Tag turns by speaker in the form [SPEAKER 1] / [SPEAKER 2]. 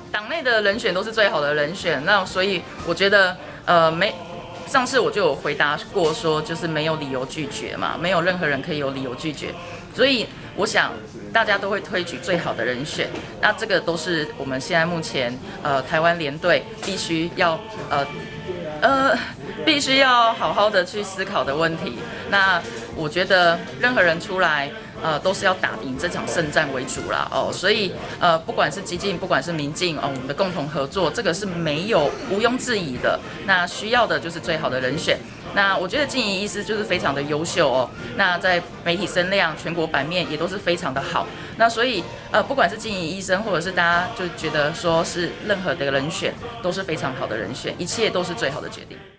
[SPEAKER 1] 党内的人选都是最好的人选，那所以我觉得上次我就有回答过说，就是没有理由拒绝嘛，没有任何人可以有理由拒绝，所以我想大家都会推举最好的人选，那这个都是我们现在目前台湾联队必须要好好的去思考的问题。那我觉得任何人出来都是要打赢这场胜战为主啦哦，所以不管是基进，不管是民进哦，我们的共同合作，这个是毋庸置疑的。那需要的就是最好的人选。那我觉得静怡医师就是非常的优秀哦，那在媒体声量、全国版面也都是非常的好。那所以不管是静怡医生，或者是大家就觉得说是任何的人选都是非常好的人选，一切都是最好的决定。